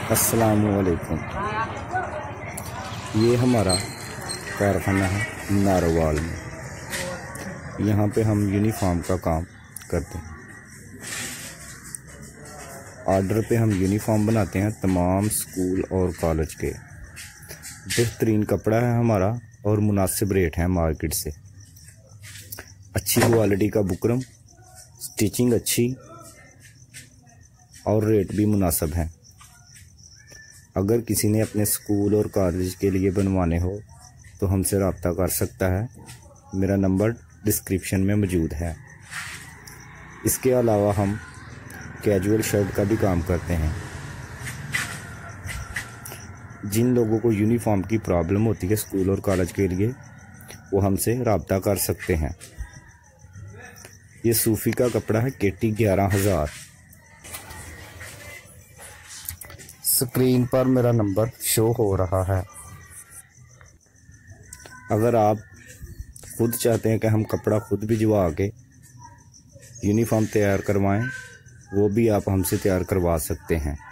अस्सलामुअलैकुम। ये हमारा कारखाना है नारोवाल में। यहाँ पे हम यूनिफॉर्म का काम करते हैं। ऑर्डर पे हम यूनिफॉर्म बनाते हैं तमाम स्कूल और कॉलेज के। बेहतरीन कपड़ा है हमारा और मुनासिब रेट है मार्केट से। अच्छी क्वालिटी का बुकरम, स्टिचिंग अच्छी और रेट भी मुनासिब है। अगर किसी ने अपने स्कूल और कॉलेज के लिए बनवाने हो तो हमसे रब्ता कर सकता है। मेरा नंबर डिस्क्रिप्शन में मौजूद है। इसके अलावा हम कैजुअल शर्ट का भी काम करते हैं। जिन लोगों को यूनिफॉर्म की प्रॉब्लम होती है स्कूल और कॉलेज के लिए, वो हमसे रब्ता कर सकते हैं। ये सूफी का कपड़ा है, KT 11,000। स्क्रीन पर मेरा नंबर शो हो रहा है। अगर आप खुद चाहते हैं कि हम कपड़ा खुद भिजवा के यूनिफॉर्म तैयार करवाएं, वो भी आप हमसे तैयार करवा सकते हैं।